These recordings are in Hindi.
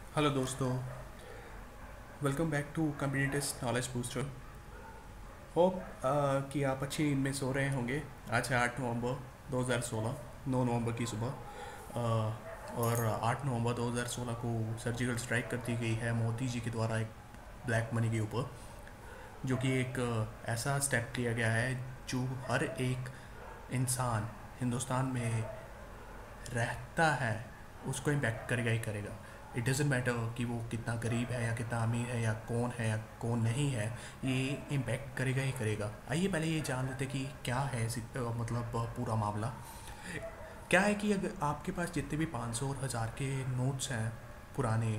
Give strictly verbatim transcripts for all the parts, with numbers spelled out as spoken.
हेलो दोस्तों, welcome back to computers knowledge booster. Hope कि आप अच्छी नींद में सो रहे होंगे। आज है आठ नवंबर दो हज़ार सोलह, नौ नवंबर की सुबह। अ, और आठ नवंबर दो हज़ार सोलह को सर्जिकल स्ट्राइक कर दी गई है मोदी जी के द्वारा एक ब्लैक मनी के ऊपर, जो कि एक अ, ऐसा स्टेप लिया गया है जो हर एक इंसान हिंदुस्तान में रहता है उसको इम्पैक्ट करेगा ही करेगा। इट डजेंट मैटर कि वो कितना गरीब है या कितना अमीर है या कौन है या कौन नहीं है, ये इम्पैक्ट करेगा ही करेगा। आइए पहले ये जान लेते कि क्या है इसी- अ, मतलब अ, पूरा मामला क्या है कि अगर आपके पास जितने भी पाँच सौ और हज़ार के नोट्स हैं पुराने,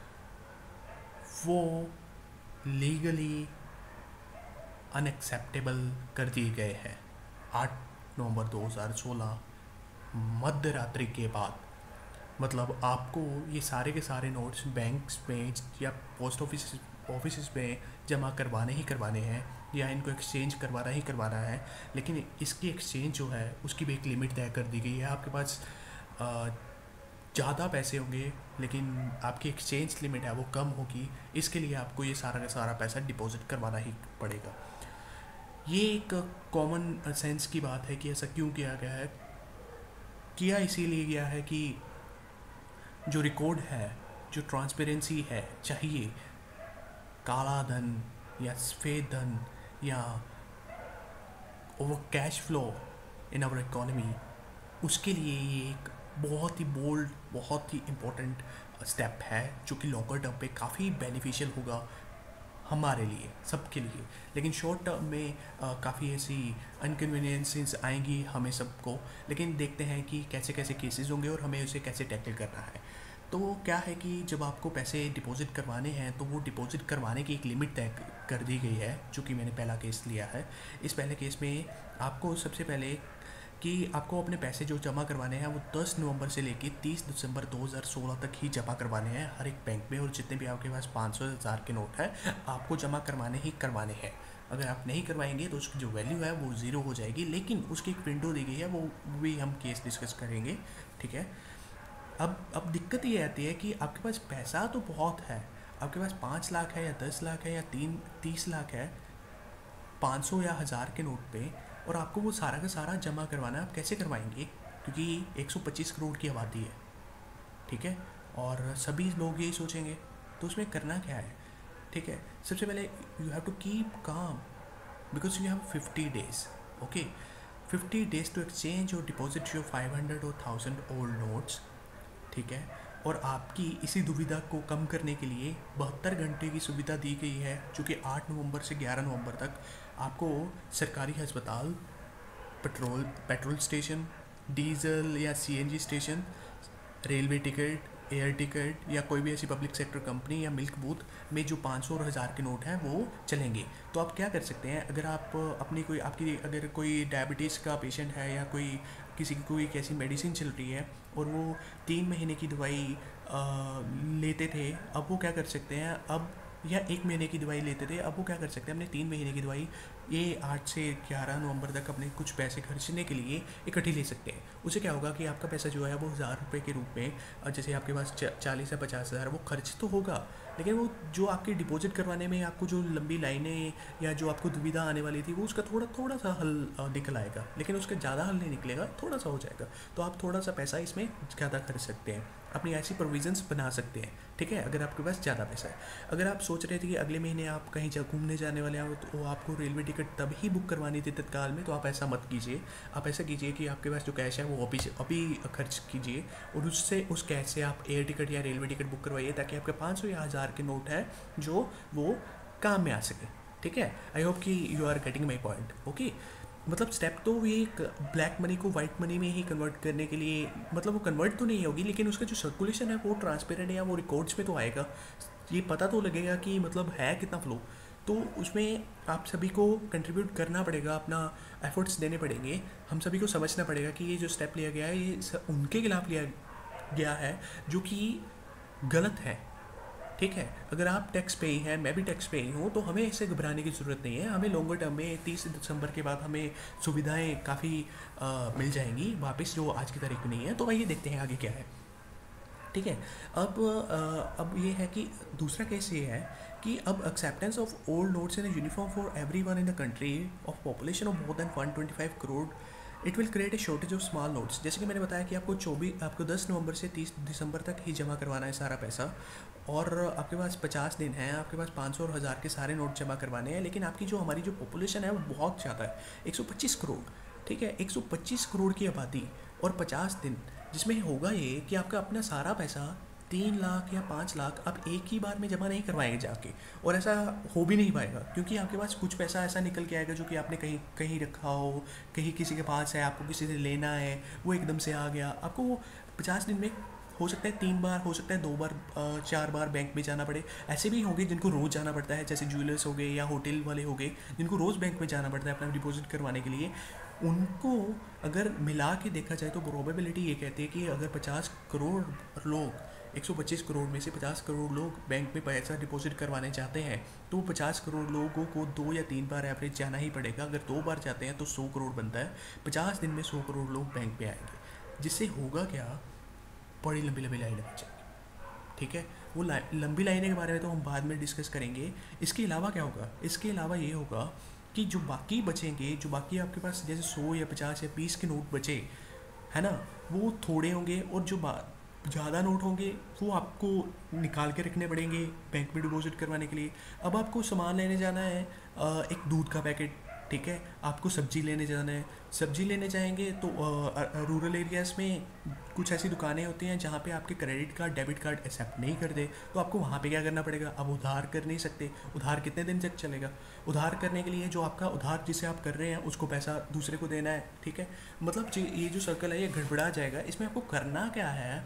वो लीगली अनएक्सेप्टेबल कर दिए गए हैं आठ नवंबर दो हज़ार सोलह मध्य रात्रि के बाद। मतलब आपको ये सारे के सारे नोट्स बैंक्स में या पोस्ट ऑफिस ऑफिस में जमा करवाने ही करवाने हैं या इनको एक्सचेंज करवाना ही करवाना है। लेकिन इसकी एक्सचेंज जो है उसकी भी एक लिमिट तय कर दी गई है। आपके पास ज़्यादा पैसे होंगे लेकिन आपकी एक्सचेंज लिमिट है वो कम होगी, इसके लिए आपको ये सारा का सारा पैसा डिपॉजिट करवाना ही पड़ेगा। ये एक कॉमन सेंस की बात है कि ऐसा क्यों किया गया है। किया इसीलिए गया है कि जो रिकॉर्ड है, जो ट्रांसपेरेंसी है, चाहिए काला धन या सफ़ेद धन या over cash flow in our economy, उसके लिए ये एक बहुत ही बोल्ड, बहुत ही इम्पोर्टेंट स्टेप है जो कि लॉन्गर टर्म पे काफ़ी बेनिफिशियल होगा हमारे लिए, सबके लिए। लेकिन शॉर्ट टर्म में काफ़ी ऐसी अनकन्वीनियंसेस आएंगी हमें सबको। लेकिन देखते हैं कि कैसे कैसे केसेस होंगे और हमें उसे कैसे टैकल करना है। तो क्या है कि जब आपको पैसे डिपॉजिट करवाने हैं तो वो डिपॉजिट करवाने की एक लिमिट तय कर दी गई है, जो कि मैंने पहला केस लिया है। इस पहले केस में आपको सबसे पहले कि आपको अपने पैसे जो जमा करवाने हैं वो दस नवंबर से लेकर तीस दिसंबर दो हज़ार सोलह तक ही जमा करवाने हैं हर एक बैंक में। और जितने भी आपके पास पाँच सौ हज़ार के नोट हैं आपको जमा करवाने ही करवाने हैं। अगर आप नहीं करवाएंगे तो उसकी जो वैल्यू है वो ज़ीरो हो जाएगी। लेकिन उसकी एक विंडो दी गई है, वो भी हम केस डिस्कस करेंगे, ठीक है। अब अब दिक्कत ये आती है कि आपके पास पैसा तो बहुत है, आपके पास पाँच लाख है या दस लाख है या तीन तीस लाख है पाँच सौ या हज़ार के नोट पे, और आपको वो सारा का सारा जमा करवाना है। आप कैसे करवाएंगे? क्योंकि एक सौ पच्चीस करोड़ की आबादी है, ठीक है, और सभी लोग यही सोचेंगे। तो उसमें करना क्या है? ठीक है, सबसे पहले you have to keep calm because you have fifty days. Okay, fifty days to exchange और डिपॉजिट योर फाइव हंड्रेड और थाउजेंड ओल्ड नोट्स, ठीक है। और आपकी इसी दुविधा को कम करने के लिए बहत्तर घंटे की सुविधा दी गई है, जो कि आठ नवंबर से ग्यारह नवंबर तक आपको सरकारी अस्पताल, पेट्रोल पेट्रोल स्टेशन, डीजल या CNG station, railway ticket, air ticket या कोई भी ऐसी पब्लिक सेक्टर कंपनी या मिल्क बूथ में जो पाँच सौ और हज़ार के नोट हैं वो चलेंगे। तो आप क्या कर सकते हैं, अगर आप अपनी कोई आपकी अगर कोई डायबिटीज़ का पेशेंट है या कोई किसी की कोई कैसी मेडिसिन चल रही है और वो तीन महीने की दवाई लेते थे, अब वो क्या कर सकते हैं, अब या एक महीने की दवाई लेते थे, अब वो क्या कर सकते हैं, अपने तीन महीने की दवाई ये आठ से ग्यारह नवंबर तक अपने कुछ पैसे खर्चने के लिए इकट्ठी ले सकते हैं। उससे क्या होगा कि आपका पैसा जो है वो हज़ार रुपये के रूप में, जैसे आपके पास चालीस या पचास हज़ार, वो खर्च तो होगा, लेकिन वो जो आपके डिपॉजिट करवाने में आपको जो लंबी लाइनें या जो आपको दुविधा आने वाली थी वो उसका थोड़ा थोड़ा सा हल निकल आएगा। लेकिन उसका ज़्यादा हल नहीं निकलेगा, थोड़ा सा हो जाएगा। तो आप थोड़ा सा पैसा इसमें ज़्यादा खर्च सकते हैं, अपनी ऐसी प्रोविजंस बना सकते हैं, ठीक है, अगर आपके पास ज़्यादा पैसा है। अगर आप सोच रहे थे कि अगले महीने आप कहीं जा घूमने जाने वाले हैं तो आपको रेलवे टिकट तभी बुक करवानी थी तत्काल में, तो आप ऐसा मत कीजिए। आप ऐसा कीजिए कि आपके पास जो कैश है वो अभी अभी खर्च कीजिए और उससे उस कैश से आप एयर टिकट या रेलवे टिकट बुक करवाइए, ताकि आपके पाँच सौ या हज़ार के नोट है जो वो काम में आ सके, ठीक है। आई होप कि you are getting my point. Okay, मतलब स्टेप तो ये एक ब्लैक मनी को वाइट मनी में ही कन्वर्ट करने के लिए, मतलब वो कन्वर्ट तो नहीं होगी लेकिन उसका जो सर्कुलेशन है वो ट्रांसपेरेंट है या वो रिकॉर्ड्स में तो आएगा, ये पता तो लगेगा कि मतलब है कितना फ्लो। तो उसमें आप सभी को कंट्रीब्यूट करना पड़ेगा, अपना एफर्ट्स देने पड़ेंगे, हम सभी को समझना पड़ेगा कि ये जो स्टेप लिया गया है ये उनके खिलाफ लिया गया है जो कि गलत है, ठीक है। अगर आप टैक्स पे ही हैं, मैं भी टैक्स पे ही हूँ, तो हमें इससे घबराने की ज़रूरत नहीं है। हमें लॉन्गर टर्म में तीस दिसंबर के बाद हमें सुविधाएं काफ़ी मिल जाएंगी वापस, जो आज की तारीख में नहीं है। तो आइए देखते हैं आगे क्या है। ठीक है। अब अ, अब ये है कि दूसरा केस ये है कि अब acceptance of old notes in uniform for every one in the country of population of more than one twenty five crore, it will create a shortage of small notes. जैसे कि मैंने बताया कि आपको चौबीस आपको दस नवंबर से तीस दिसंबर तक ही जमा करवाना है सारा पैसा, और आपके पास पचास दिन हैं, आपके पास पाँच सौ और हज़ार के सारे नोट जमा करवाने हैं। लेकिन आपकी जो हमारी जो पॉपुलेशन है वो बहुत ज़्यादा है, एक सौ पच्चीस करोड़। ठीक है, एक सौ पच्चीस करोड़ की आबादी और पचास दिन, जिसमें होगा ये कि आपका अपना सारा पैसा तीन लाख या पाँच लाख आप एक ही बार में जमा नहीं करवाएंगे जाके, और ऐसा हो भी नहीं पाएगा क्योंकि आपके पास कुछ पैसा ऐसा निकल के आएगा जो कि आपने कहीं कहीं रखा हो, कहीं किसी के पास है, आपको किसी से लेना है, वो एकदम से आ गया। आपको वो पचास दिन में हो सकता है तीन बार, हो सकता है दो बार, चार बार बैंक में जाना पड़े। ऐसे भी होंगे जिनको रोज़ जाना पड़ता है, जैसे ज्वेलर्स हो गए या होटल वाले हो गए जिनको रोज़ बैंक में जाना पड़ता है अपना डिपॉजिट करवाने के लिए। उनको अगर मिला के देखा जाए तो प्रोबेबिलिटी ये कहती है कि अगर पचास करोड़ लोग, एक सौ पच्चीस करोड़ में से पचास करोड़ लोग बैंक में पैसा डिपॉजिट करवाने चाहते हैं, तो पचास करोड़ लोगों को दो या तीन बार एवरेज जाना ही पड़ेगा। अगर दो बार जाते हैं तो सौ करोड़ बनता है, पचास दिन में सौ करोड़ लोग बैंक में आएंगे, जिससे होगा क्या, बड़ी लंबी लंबी लाइनें बन जाएंगी। ठीक है, वो लंबी लाइनें के बारे में तो हम बाद में डिस्कस करेंगे। इसके अलावा क्या होगा, इसके अलावा ये होगा कि जो बाकी बचेंगे, जो बाकी आपके पास जैसे सौ या पचास या बीस के नोट बचे है ना, वो थोड़े होंगे, और जो ज़्यादा नोट होंगे वो आपको निकाल के रखने पड़ेंगे बैंक में डिपॉजिट करवाने के लिए। अब आपको सामान लेने जाना है, एक दूध का पैकेट, ठीक है, आपको सब्जी लेने जाना है, सब्जी लेने जाएंगे तो रूरल एरियाज़ में कुछ ऐसी दुकानें होती हैं जहाँ पे आपके credit card debit card accept नहीं करते, तो आपको वहाँ पे क्या करना पड़ेगा, अब उधार कर नहीं सकते। उधार कितने दिन तक चलेगा, उधार करने के लिए जो आपका उधार जिसे आप कर रहे हैं उसको पैसा दूसरे को देना है। ठीक है, मतलब ये जो सर्कल है ये गड़बड़ा जाएगा। इसमें आपको करना क्या है,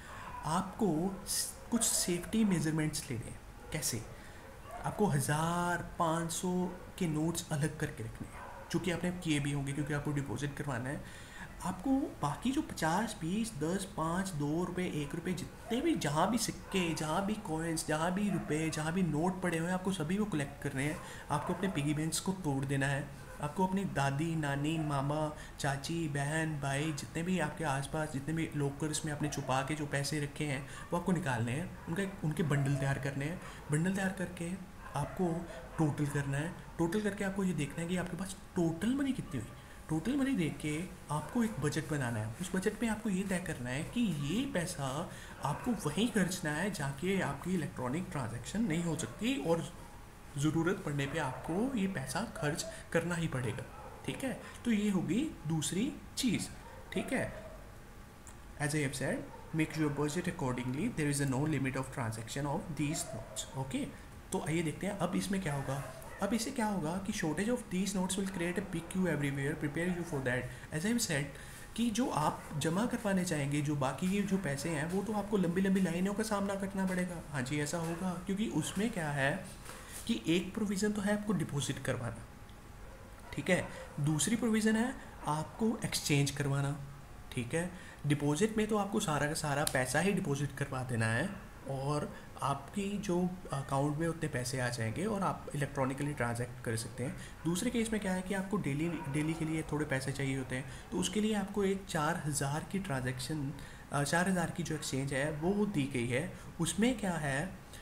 आपको कुछ सेफ्टी मेजरमेंट्स लेने हैं। कैसे, आपको हज़ार पाँच सौ के नोट्स अलग करके रखने हैं, जो कि आपने किए भी होंगे क्योंकि आपको डिपॉजिट करवाना है। आपको बाकी जो पचास बीस दस पाँच दो रुपये एक रुपये जितने भी, जहाँ भी सिक्के, जहाँ भी कॉइन्स, जहाँ भी रुपए, जहाँ भी नोट पड़े हुए हैं, आपको सभी को कलेक्ट करने हैं। आपको अपने पिगी बैंक्स को तोड़ देना है। आपको अपनी दादी, नानी, मामा, चाची, बहन, भाई, जितने भी आपके आसपास जितने भी लॉकर्स में आपने छुपा के जो पैसे रखे हैं वो आपको निकालने हैं, उनका उनके बंडल तैयार करने हैं। बंडल तैयार करके आपको टोटल करना है। टोटल करके आपको ये देखना है कि आपके पास टोटल मनी कितनी हुई। टोटल मनी देख के आपको एक बजट बनाना है। उस बजट में आपको ये तय करना है कि ये पैसा आपको वहीं खर्चना है जाके आपकी इलेक्ट्रॉनिक ट्रांजैक्शन नहीं हो सकती, और ज़रूरत पड़ने पे आपको ये पैसा खर्च करना ही पड़ेगा। ठीक है, तो ये होगी दूसरी चीज़। ठीक है, as I have said, make your budget accordingly, there is a no limit of transaction of these notes. Okay, तो आइए देखते हैं अब इसमें क्या होगा। अब इससे क्या होगा कि shortage of these notes will create a big queue everywhere, prepare you for that. As I have said कि जो आप जमा करवाने चाहेंगे, जो बाकी के जो पैसे हैं, वो तो आपको लंबी लंबी लाइनों का सामना करना पड़ेगा। हाँ जी, ऐसा होगा, क्योंकि उसमें क्या है कि एक प्रोविज़न तो है आपको डिपॉजिट करवाना, ठीक है, दूसरी प्रोविज़न है आपको एक्सचेंज करवाना। ठीक है, डिपॉजिट में तो आपको सारा का सारा पैसा ही डिपॉजिट करवा देना है, और आपकी जो अकाउंट में उतने पैसे आ जाएंगे और आप इलेक्ट्रॉनिकली ट्रांजैक्ट कर सकते हैं। दूसरे केस में क्या है कि आपको डेली डेली के लिए थोड़े पैसे चाहिए होते हैं, तो उसके लिए आपको एक चार हज़ार की ट्रांजैक्शन, चार हज़ार की जो एक्सचेंज है वो दी गई है। उसमें क्या है,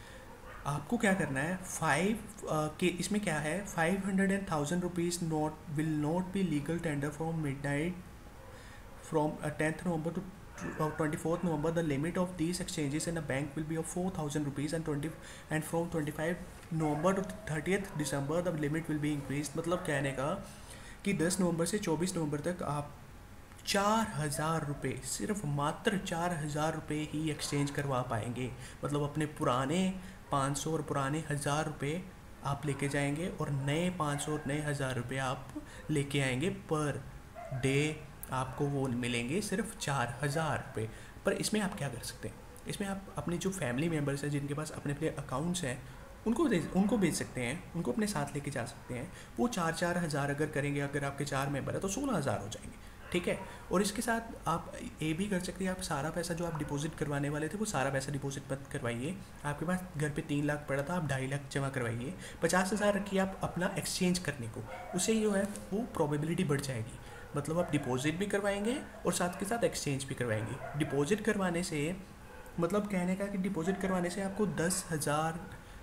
आपको क्या करना है, फाइव के इसमें क्या है, five hundred and thousand rupees not will not be legal tender from midnight from tenth November to twenty fourth November. The limit of these exchanges in a bank will be of four thousand rupees and twenty and from twenty five November to thirtieth December the limit will be increase. मतलब कहने का कि दस नवंबर से चौबीस नवंबर तक आप चार हज़ार रुपये, सिर्फ मात्र चार हज़ार रुपये ही एक्सचेंज करवा पाएंगे। मतलब अपने पुराने पाँच सौ और पुराने हज़ार रुपये आप लेके जाएंगे और नए पाँच सौ और नए हज़ार रुपये आप लेके आएंगे। पर डे आपको वो मिलेंगे सिर्फ चार हज़ार रुपये। पर इसमें आप क्या कर सकते हैं, इसमें आप अपने जो फैमिली मेम्बर्स हैं जिनके पास अपने अपने अकाउंट्स हैं उनको दे उनको भेज सकते हैं, उनको अपने साथ लेके जा सकते हैं। वो चार चार हज़ार अगर करेंगे, अगर आपके चार मेम्बर है तो सोलह हज़ार हो जाएंगे। ठीक है, और इसके साथ आप ये भी कर सकते हैं, आप सारा पैसा जो आप डिपॉजिट करवाने वाले थे वो सारा पैसा डिपॉजिट मत करवाइए। आपके पास घर पे तीन लाख पड़ा था, आप ढाई लाख जमा करवाइए। पचास हज़ार रखिए आप अपना एक्सचेंज करने को, उससे जो है वो प्रोबेबिलिटी बढ़ जाएगी। मतलब आप डिपॉजिट भी करवाएंगे और साथ के साथ एक्सचेंज भी करवाएंगे। डिपॉजिट करवाने से मतलब कहने का कि डिपॉजिट करवाने से आपको दस हज़ार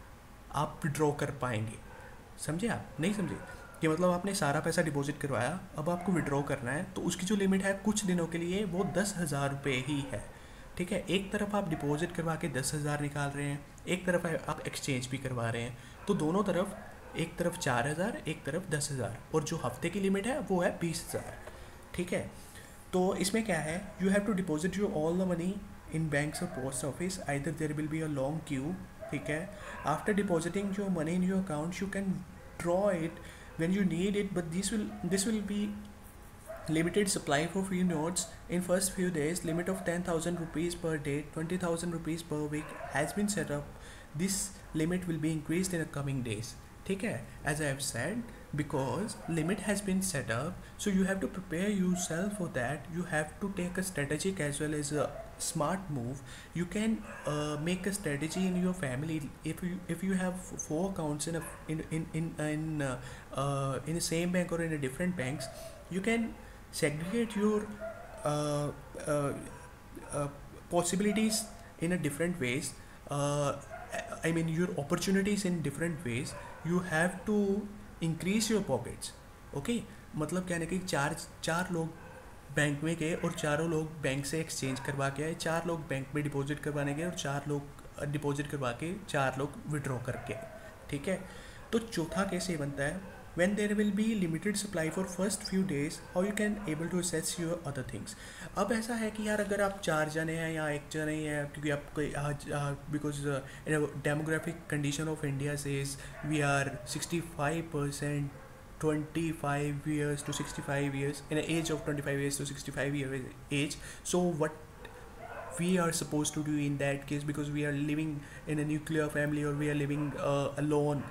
आप विड्रॉ कर पाएंगे। समझे आप? नहीं समझे? कि मतलब आपने सारा पैसा डिपॉजिट करवाया, अब आपको विड्रॉ करना है, तो उसकी जो लिमिट है कुछ दिनों के लिए वो दस हज़ार रुपये ही है। ठीक है, एक तरफ आप डिपॉजिट करवा के दस हज़ार निकाल रहे हैं, एक तरफ आप एक्सचेंज भी करवा रहे हैं, तो दोनों तरफ, एक तरफ चार हज़ार, एक तरफ दस हज़ार, और जो हफ्ते की लिमिट है वो है बीस हज़ार। ठीक है, तो इसमें क्या है, you have to deposit you all the money in banks और post office, either there will be a long queue. ठीक है, after depositing your money in your account you can draw it when you need it, but this will this will be limited supply for few notes in first few days. Limit of ten thousand rupees per day, twenty thousand rupees per week has been set up. This limit will be increased in the coming days. ठीक है, as I have said, because limit has been set up, so you have to prepare yourself for that. You have to take a strategic as well as a smart move. You can uh, make a strategy in your family. If you if you have four accounts in a in in in in uh, uh, in the same bank or in a different banks, you can segregate your uh, uh, uh, possibilities in a different ways. uh, I mean your opportunities in different ways. You have to increase your pockets. Okay, मतलब कहने के चार चार लोग बैंक में गए और चारों लोग बैंक से एक्सचेंज करवा के आए, चार लोग बैंक में डिपॉजिट करवाने गए और चार लोग डिपॉजिट करवा के चार लोग विड्रॉ करके आए। ठीक है, तो चौथा केस ये बनता है, when there will be limited supply for first few days, how you can able to assess your other things. अब ऐसा है कि यार अगर आप चार जने हैं या एक जने हैं, क्योंकि आपको आज because demographic condition of India says we are sixty five percent twenty-five years to sixty-five years, in an age of twenty-five years to sixty-five year age. So what we are supposed to do in that case, because we are living in a nuclear family or we are living uh, alone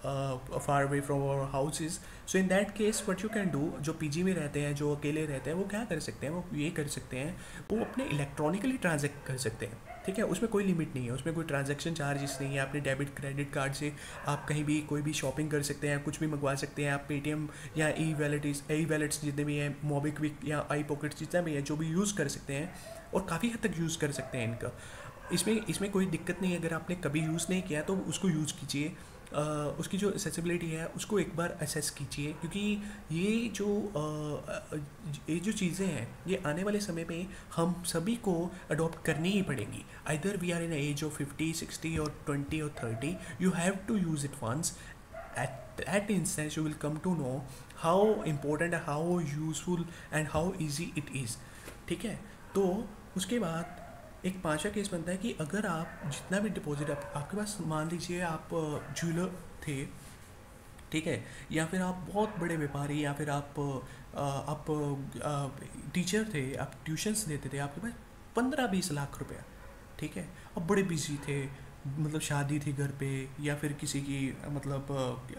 uh, far away from our houses. So in that case what you can do, जो पीजी में रहते हैं, जो अकेले रहते हैं, वो क्या कर सकते हैं, वो ये कर सकते हैं, वो अपने इलेक्ट्रॉनिकली ट्रांजेक्ट कर सकते हैं। ठीक है, उसमें कोई लिमिट नहीं है, उसमें कोई ट्रांजैक्शन चार्जेस नहीं है। अपने डेबिट क्रेडिट कार्ड से आप कहीं भी कोई भी शॉपिंग कर सकते हैं, कुछ भी मंगवा सकते हैं। आप पेटीएम या ई वैलेट ई वैलेट्स जितने भी हैं, मोबिक्विक या आई पॉकेट्स जितना भी है, जो भी यूज़ कर सकते हैं और काफ़ी हद तक यूज़ कर सकते हैं इनका। इसमें इसमें कोई दिक्कत नहीं है। अगर आपने कभी यूज़ नहीं किया तो उसको यूज़ कीजिए, Uh, उसकी जो एक्सेसिबिलिटी है उसको एक बार असेस कीजिए, क्योंकि ये जो uh, ये जो चीज़ें हैं ये आने वाले समय में हम सभी को अडॉप्ट करनी ही पड़ेंगी। Either we are in age of fifty sixty और ट्वेंटी और thirty, you have to use it once. At that instance you will come to know how important, how useful and how easy it is. ठीक है, तो उसके बाद एक पांचवा केस बनता है कि अगर आप जितना भी डिपॉजिट आप, आपके पास, मान लीजिए आप ज्वेलर थे, ठीक है, या फिर आप बहुत बड़े व्यापारी, या फिर आप आप टीचर थे, आप ट्यूशन्स देते थे, आपके पास पंद्रह बीस लाख रुपया, ठीक है, अब बड़े बिजी थे, मतलब शादी थी घर पे, या फिर किसी की मतलब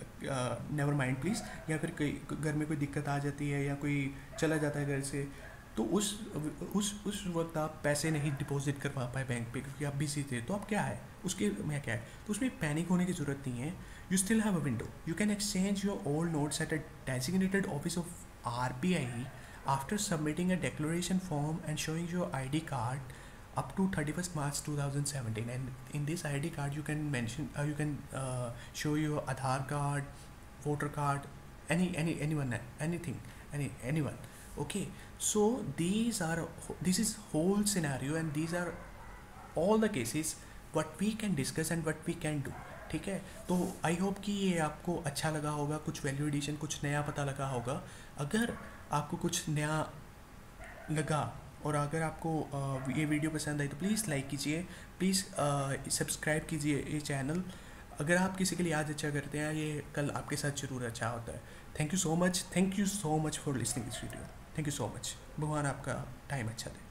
नेवर माइंड प्लीज़, या फिर कोई घर में कोई दिक्कत आ जाती है या कोई चला जाता है घर से, तो उस उस उस वक्त आप पैसे नहीं डिपॉजिट करवा पाए बैंक पे क्योंकि आप बिजी थे, तो अब क्या है उसके में क्या है, तो उसमें पैनिक होने की ज़रूरत नहीं है। You still have a window, you can exchange your old notes at a designated office of R B I after submitting a declaration form and showing your I D card up to thirty-first March twenty seventeen, and in this I D card you can mention uh, you can uh, show your Aadhaar card, voter card, any any anyone anything any anyone. Okay, so these are this is whole scenario and these are all the cases what we can discuss and what we can do. ठीक है, तो आई होप कि ये आपको अच्छा लगा होगा, कुछ वैल्यू एडिशन, कुछ नया पता लगा होगा। अगर आपको कुछ नया लगा और अगर आपको ये वीडियो पसंद आई तो प्लीज़ लाइक कीजिए, प्लीज़ सब्सक्राइब कीजिए ये चैनल। अगर आप किसी के लिए आज अच्छा करते हैं, ये कल आपके साथ ज़रूर अच्छा होता है। Thank you so much, thank you so much for listening this video, thank you so much. भगवान आपका टाइम अच्छा दे।